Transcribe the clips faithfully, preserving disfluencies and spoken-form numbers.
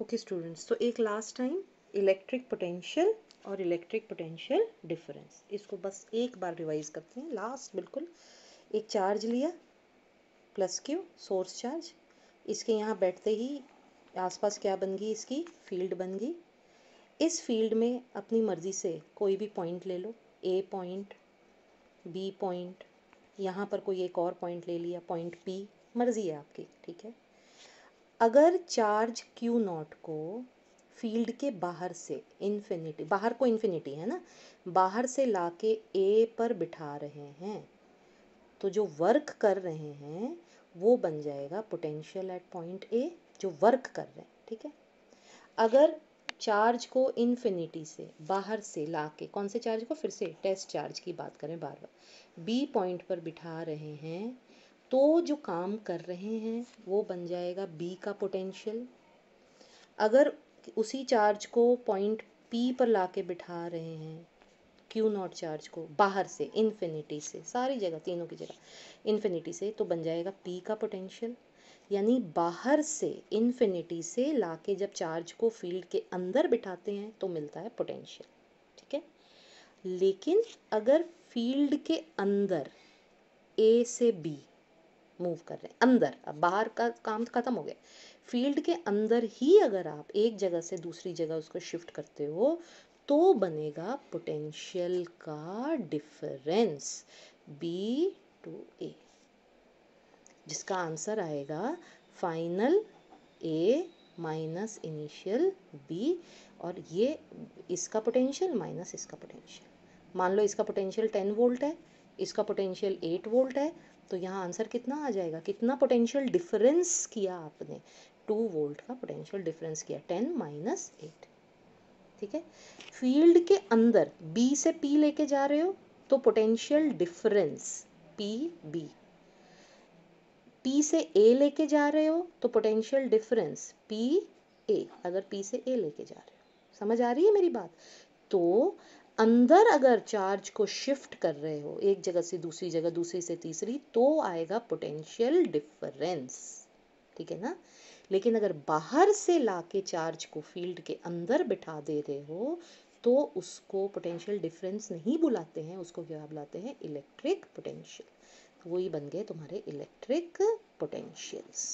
Okay students, तो एक last time electric potential और इलेक्ट्रिक पोटेंशियल डिफरेंस, इसको बस एक बार रिवाइज करते हैं लास्ट। बिल्कुल, एक चार्ज लिया प्लस क्यू, सोर्स चार्ज, इसके यहाँ बैठते ही आसपास क्या बन गई, इसकी फील्ड बन गई। इस फील्ड में अपनी मर्ज़ी से कोई भी पॉइंट ले लो, ए पॉइंट, बी पॉइंट, यहाँ पर कोई एक और पॉइंट ले लिया, पॉइंट पी, मर्ज़ी है आपकी, ठीक है। अगर चार्ज क्यू नॉट को फील्ड के बाहर से इन्फिनिटी, बाहर को इन्फिनिटी है ना, बाहर से लाके ए पर बिठा रहे हैं, तो जो वर्क कर रहे हैं वो बन जाएगा पोटेंशियल एट पॉइंट ए, जो वर्क कर रहे हैं, ठीक है। अगर चार्ज को इन्फिनिटी से बाहर से लाके, कौन से चार्ज को, फिर से टेस्ट चार्ज की बात करें बार बार, बी पॉइंट पर बिठा रहे हैं, तो जो काम कर रहे हैं वो बन जाएगा बी का पोटेंशियल। अगर उसी चार्ज को पॉइंट पी पर लाके बिठा रहे हैं, क्यू नॉट चार्ज को बाहर से इन्फिनिटी से, सारी जगह तीनों की जगह इन्फिनिटी से, तो बन जाएगा पी का पोटेंशियल। यानी बाहर से इन्फिनिटी से लाके जब चार्ज को फील्ड के अंदर बिठाते हैं तो मिलता है पोटेंशियल, ठीक है। लेकिन अगर फील्ड के अंदर ए से बी मूव कर रहे हैं, अंदर, अब बाहर का काम खत्म हो गया, फील्ड के अंदर ही अगर आप एक जगह से दूसरी जगह उसको शिफ्ट करते हो तो बनेगा पोटेंशियल का डिफरेंस बी टू ए, जिसका आंसर आएगा final A minus initial B, और ये इसका पोटेंशियल माइनस इसका पोटेंशियल। मान लो इसका पोटेंशियल टेन वोल्ट है, इसका पोटेंशियल एट वोल्ट है, तो यहाँ आंसर कितना आ जाएगा, कितना पोटेंशियल डिफरेंस किया आपने, टू वोल्ट का पोटेंशियल डिफरेंस किया, टेन माइनस एट, ठीक है। फील्ड के अंदर बी से पी लेके जा रहे हो तो potential difference P B, P से ए लेके जा रहे हो तो पोटेंशियल डिफरेंस पी ए, अगर पी से ए लेके जा रहे हो, समझ आ रही है मेरी बात। तो अंदर अगर चार्ज को शिफ्ट कर रहे हो एक जगह से दूसरी जगह, दूसरी से तीसरी, तो आएगा पोटेंशियल डिफरेंस, ठीक है ना। लेकिन अगर बाहर से लाके चार्ज को फील्ड के अंदर बिठा दे रहे हो तो उसको पोटेंशियल डिफरेंस नहीं बुलाते हैं, उसको क्या बुलाते हैं, इलेक्ट्रिक पोटेंशियल। वही बन गए तुम्हारे electric potentials.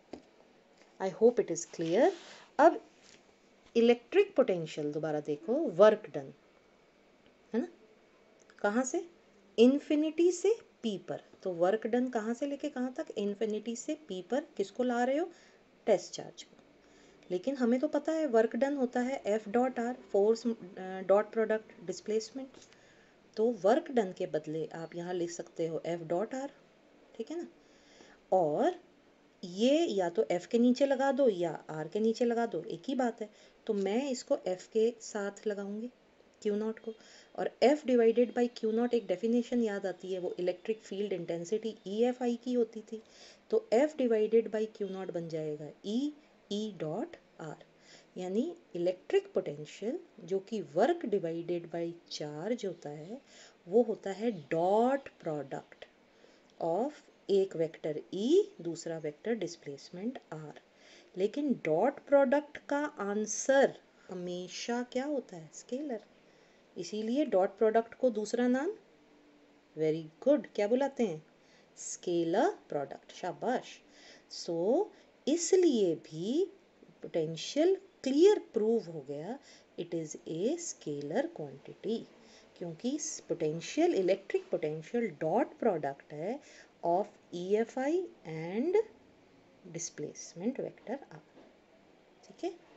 I hope it is clear. अब इलेक्ट्रिक पोटेंशियल दोबारा देखो, वर्क डन है ना, कहाँ से, इन्फिनिटी से पी पर, तो वर्क डन कहाँ से लेके कहाँ तक, इन्फिनिटी से पी पर, किसको ला रहे हो, टेस्ट चार्ज को। लेकिन हमें तो पता है वर्क डन होता है F dot R, force dot product displacement, तो वर्क डन के बदले आप यहाँ लिख सकते हो एफ डॉट आर, ठीक है ना। और ये या तो एफ के नीचे लगा दो या आर के नीचे लगा दो, एक ही बात है। तो मैं इसको एफ के साथ लगाऊंगी क्यू नॉट को, और F divided by Q naught एक डेफिनेशन याद आती है, वो electric field intensity E F I की होती थी, तो F divided by Q naught बन जाएगा ई ई डॉट आर, यानी इलेक्ट्रिक पोटेंशियल जो कि वर्क डिवाइडेड बाई चार्ज होता है, वो होता है डॉट प्रोडक्ट ऑफ एक वेक्टर E, दूसरा वेक्टर डिस्प्लेसमेंट R। लेकिन डॉट प्रोडक्ट का आंसर हमेशा क्या होता है, स्केलर, इसीलिए डॉट प्रोडक्ट को दूसरा नाम, वेरी गुड, क्या बुलाते हैं, स्केलर प्रोडक्ट, शाबाश। सो so, इसलिए भी पोटेंशियल क्लियर प्रूव हो गया, it is a scalar quantity, क्योंकि potential, electric potential dot product है of E F I and displacement vector R, ठीक है।